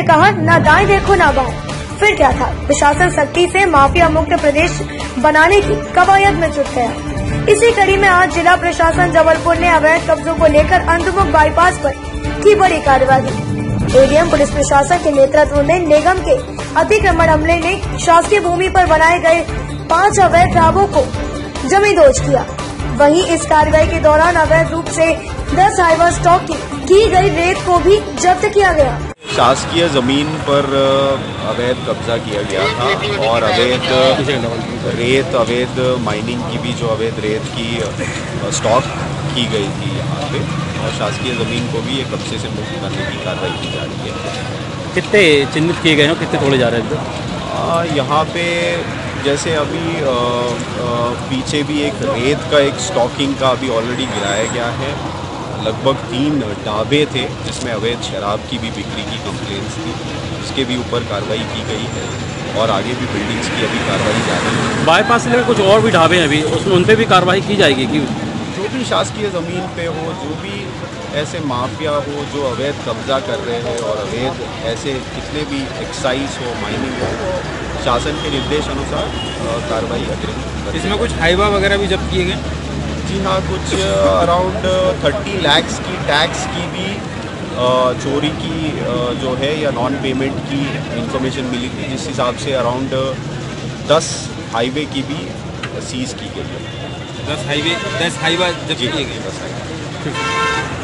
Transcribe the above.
कहा न दाएं देखो न बाएं। फिर क्या था, प्रशासन सख्ती से माफिया मुक्त प्रदेश बनाने की कवायद में जुट गया। इसी कड़ी में आज जिला प्रशासन जबलपुर ने अवैध कब्जों को लेकर अंधमुख बाईपास पर की बड़ी कार्रवाई। एडीएम पुलिस प्रशासन के नेतृत्व में निगम के अतिक्रमण अमले ने शासकीय भूमि पर बनाए गए 5 अवैध ढाबों को जमींदोज किया। वहीं इस कार्रवाई के दौरान अवैध रूप से 10 हाईवा स्टॉक की गई रेत को भी जब्त किया गया। शासकीय जमीन पर अवैध कब्जा किया गया था और अवैध रेत, अवैध माइनिंग की भी जो अवैध रेत की स्टॉक की गई थी यहाँ पे, और शासकीय जमीन को भी ये कब्जे से मुक्त करने की कार्रवाई की जा रही है। कितने चिन्हित किए गए हैं, कितने तोड़े जा रहे हैं? यहाँ पे जैसे अभी पीछे भी एक रेत का एक स्टॉकिंग का अभी ऑलरेडी गिराया गया है। लगभग 3 ढाबे थे जिसमें अवैध शराब की भी बिक्री की कंप्लेंट्स थी, उसके भी ऊपर कार्रवाई की गई है और आगे भी बिल्डिंग्स की अभी कार्रवाई जारी है। बाईपास से लेकर कुछ और भी ढाबे हैं अभी, उसमें उन पर भी कार्रवाई की जाएगी कि जो भी शासकीय ज़मीन पे हो, जो भी ऐसे माफिया हो जो अवैध कब्जा कर रहे हैं और अवैध ऐसे कितने भी एक्साइज हो, माइनिंग हो, शासन के निर्देश अनुसार कार्रवाई अग्रिम। इसमें कुछ हाईवा वगैरह भी जब्त किए गए? जी हाँ, कुछ अराउंड 30 लाख की टैक्स की भी चोरी की जो है या नॉन पेमेंट की इंफॉर्मेशन मिली थी, जिस हिसाब से अराउंड 10 हाईवे की भी सीज की गई है। 10 हाईवा जब्त किए गए। 10 हाईवे।